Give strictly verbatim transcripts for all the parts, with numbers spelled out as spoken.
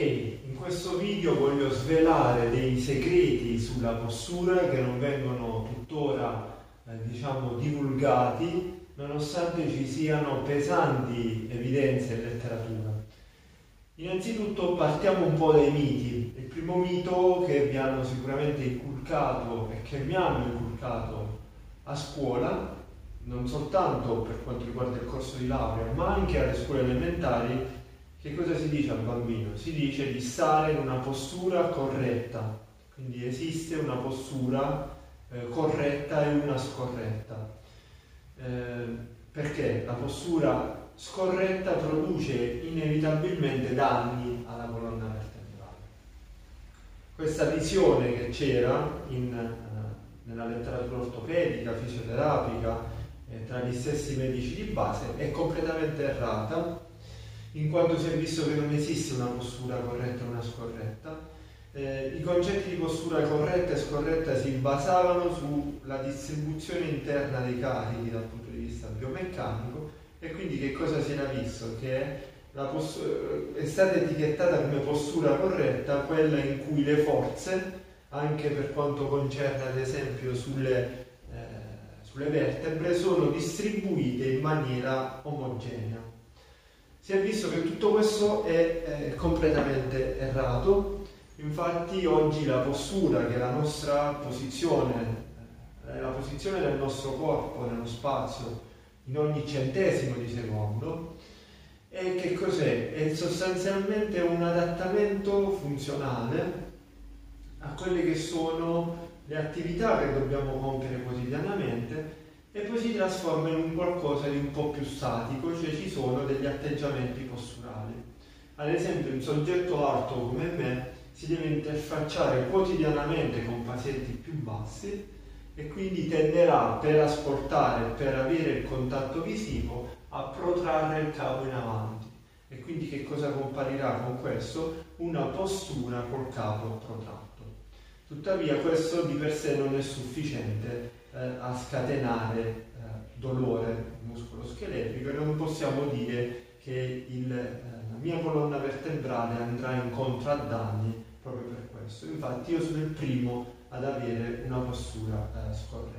In questo video voglio svelare dei segreti sulla postura che non vengono tuttora eh, diciamo divulgati, nonostante ci siano pesanti evidenze in letteratura. Innanzitutto partiamo un po' dai miti. Il primo mito che vi hanno sicuramente inculcato e che mi hanno inculcato a scuola, non soltanto per quanto riguarda il corso di laurea, ma anche alle scuole elementari. Che cosa si dice al bambino? Si dice di stare in una postura corretta, quindi esiste una postura eh, corretta e una scorretta. Eh, perché la postura scorretta produce inevitabilmente danni alla colonna vertebrale. Questa visione che c'era in, eh, nella letteratura ortopedica, fisioterapica, eh, tra gli stessi medici di base, è completamente errata, in quanto si è visto che non esiste una postura corretta e una scorretta. Eh, I concetti di postura corretta e scorretta si basavano sulla distribuzione interna dei carichi dal punto di vista biomeccanico, e quindi che cosa si era visto? Che la post- è stata etichettata come postura corretta quella in cui le forze, anche per quanto concerne ad esempio sulle, eh, sulle vertebre, sono distribuite in maniera omogenea. Si è visto che tutto questo è eh, completamente errato. Infatti oggi la postura, che è la nostra posizione, eh, la posizione del nostro corpo nello spazio in ogni centesimo di secondo, è che cos'è? È sostanzialmente un adattamento funzionale a quelle che sono le attività che dobbiamo compiere quotidianamente, e poi si trasforma in un qualcosa di un po' più statico, cioè ci sono degli atteggiamenti posturali. Ad esempio un soggetto alto come me si deve interfacciare quotidianamente con pazienti più bassi e quindi tenderà, per ascoltare, per avere il contatto visivo, a protrarre il capo in avanti. E quindi che cosa comparirà con questo? Una postura col capo protratto. Tuttavia questo di per sé non è sufficiente eh, a scatenare eh, dolore muscoloscheletrico, e non possiamo dire che il, eh, la mia colonna vertebrale andrà incontro a danni proprio per questo. Infatti io sono il primo ad avere una postura eh, scorretta.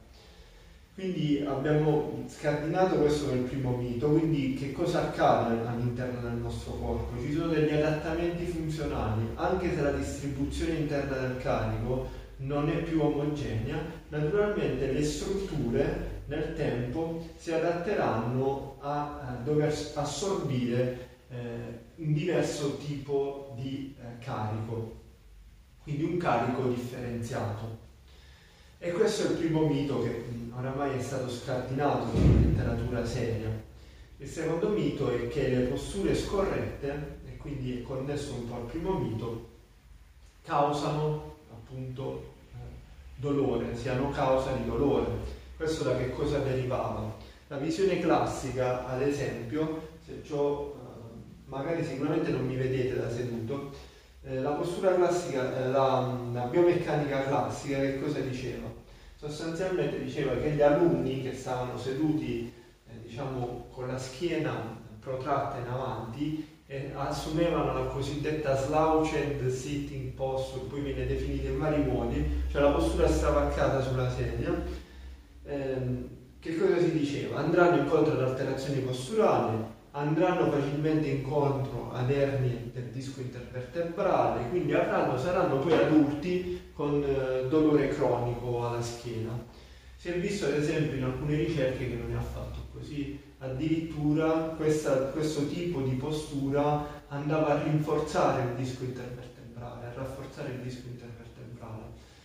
Quindi abbiamo scardinato questo nel primo mito. Quindi che cosa accade all'interno del nostro corpo? Ci sono degli adattamenti funzionali, anche se la distribuzione interna del carico non è più omogenea. Naturalmente le strutture nel tempo si adatteranno a, a dover assorbire eh, un diverso tipo di eh, carico, quindi un carico differenziato. E questo è il primo mito che oramai è stato scardinato nella letteratura seria. Il secondo mito è che le posture scorrette, e quindi è connesso un po' al primo mito, causano appunto eh, dolore, siano causa di dolore. Questo da che cosa derivava? La visione classica, ad esempio, se c'ho, eh, magari sicuramente non mi vedete da seduto, eh, la postura classica, eh, la, la biomeccanica classica che cosa diceva? Sostanzialmente diceva che gli alunni che stavano seduti eh, diciamo con la schiena protratta in avanti e assumevano la cosiddetta slouched sitting posture, poi viene definita in vari modi, cioè la postura stravaccata sulla sedia. Ehm, che cosa si diceva? Andranno incontro ad alterazioni posturali, andranno facilmente incontro ad ernie del disco intervertebrale, quindi avranno, saranno poi adulti con eh, dolore cronico alla schiena. Si è visto ad esempio in alcune ricerche che non è affatto così. Addirittura questa, questo tipo di postura andava a rinforzare il disco intervertebrale, a rafforzare il disco intervertebrale.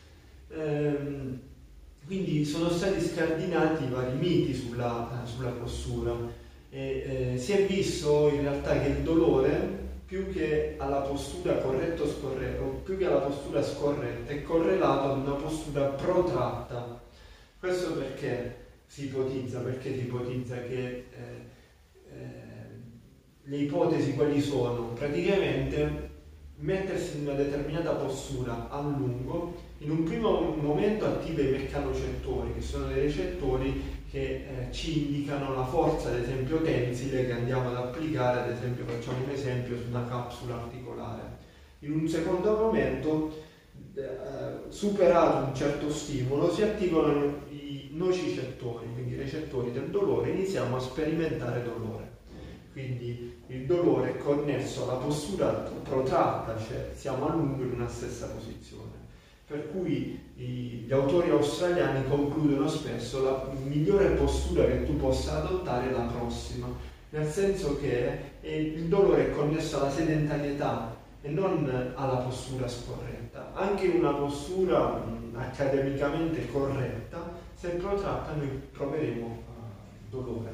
Ehm, quindi sono stati scardinati vari miti sulla, sulla postura, e eh, si è visto in realtà che il dolore, più che alla postura corretta o scorretta, o più che alla postura scorretta, è correlato ad una postura protratta. Questo perché si ipotizza? Perché si ipotizza che eh, eh, le ipotesi quali sono? Praticamente mettersi in una determinata postura a lungo, in un primo momento attiva i meccanocettori, che sono dei recettori che eh, ci indicano la forza, ad esempio tensile, che andiamo ad applicare. Ad esempio facciamo un esempio su una capsula articolare. In un secondo momento, eh, superato un certo stimolo, si attivano i nocicettori, quindi i recettori del dolore, iniziamo a sperimentare dolore. Quindi il dolore è connesso alla postura protratta, cioè siamo a lungo in una stessa posizione. Per cui i, gli autori australiani concludono spesso la migliore postura che tu possa adottare è la prossima, nel senso che è, il dolore è connesso alla sedentarietà e non alla postura scorretta. Anche in una postura mh, accademicamente corretta, se protratta noi proveremo uh, dolore.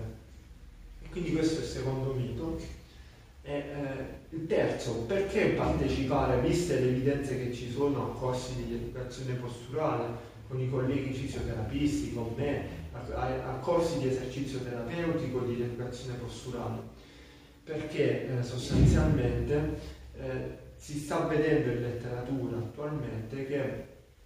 E quindi questo è il secondo mito. E, eh, il terzo, perché partecipare, viste le evidenze che ci sono, a corsi di educazione posturale con i colleghi fisioterapisti, con me, a, a, a corsi di esercizio terapeutico di educazione posturale? Perché eh, sostanzialmente eh, si sta vedendo in letteratura attualmente che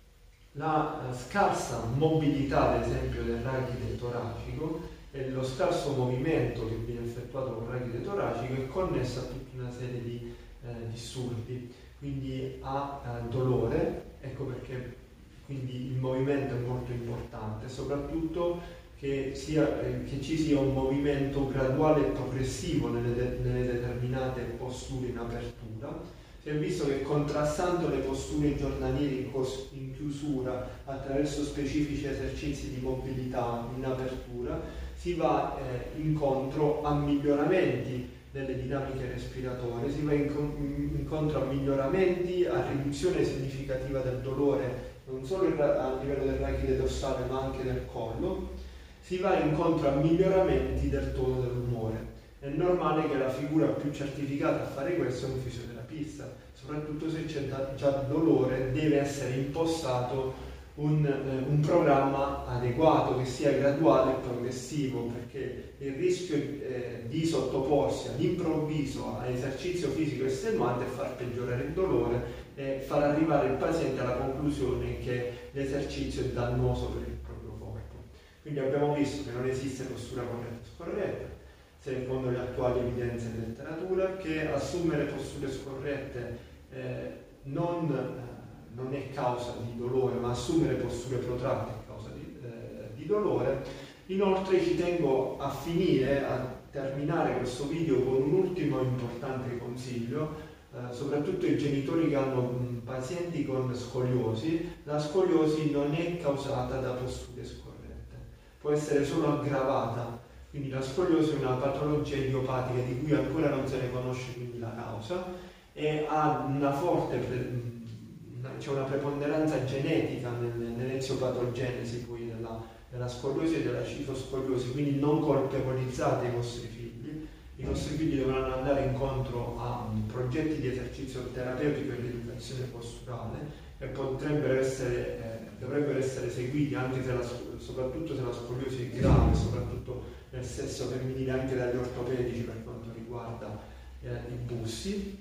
la eh, scarsa mobilità, ad esempio, del rachide toracico e lo scarso movimento che viene effettuato con il rachide toracico è connesso a tutta una serie di eh, disturbi, quindi a eh, dolore. Ecco perché quindi il movimento è molto importante, soprattutto che, sia, eh, che ci sia un movimento graduale e progressivo nelle, de- nelle determinate posture in apertura. Si è visto che contrastando le posture giornaliere in, cos- in chiusura attraverso specifici esercizi di mobilità in apertura si va eh, incontro a miglioramenti nelle dinamiche respiratorie, si va inco- incontro a miglioramenti, a riduzione significativa del dolore non solo a livello del rachide dorsale ma anche del collo, si va incontro a miglioramenti del tono dell'umore. È normale che la figura più certificata a fare questo è un fisioterapista, soprattutto se c'è già dolore, deve essere impostato un, eh, un programma adeguato, che sia graduale e progressivo, perché il rischio eh, di sottoporsi all'improvviso a esercizio fisico estenuante è far peggiorare il dolore e far arrivare il paziente alla conclusione che l'esercizio è dannoso per il proprio corpo. Quindi abbiamo visto che non esiste postura corretta o scorretta, secondo le attuali evidenze in letteratura, che assumere posture scorrette eh, non, eh, non è causa di dolore, ma assumere posture protratte è causa di, eh, di dolore. Inoltre ci tengo a finire, a terminare questo video con un ultimo importante consiglio, eh, soprattutto i genitori che hanno mh, pazienti con scoliosi. La scoliosi non è causata da posture scorrette, può essere solo aggravata. Quindi la scoliosi è una patologia idiopatica di cui ancora non se ne conosce quindi la causa e ha una forte, c'è cioè una preponderanza genetica nell'eziopatogenesi poi della, della scoliosi e della citoscoliosi, quindi non colpevolizzate i vostri figli. I vostri figli dovranno andare incontro a progetti di esercizio terapeutico e di educazione posturale e potrebbero essere, eh, dovrebbero essere seguiti anche se la, soprattutto se la scoliosi è grave, soprattutto nel sesso femminile, anche dagli ortopedici per quanto riguarda eh, i bussi.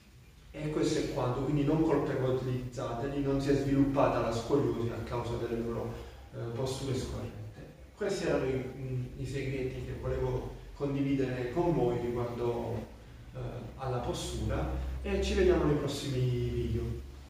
E questo è quanto, quindi non colpevolizzateli, non si è sviluppata la scoliosi a causa delle loro eh, posture scorrette. Questi erano i, i segreti che volevo condividere con voi riguardo eh, alla postura e ci vediamo nei prossimi video.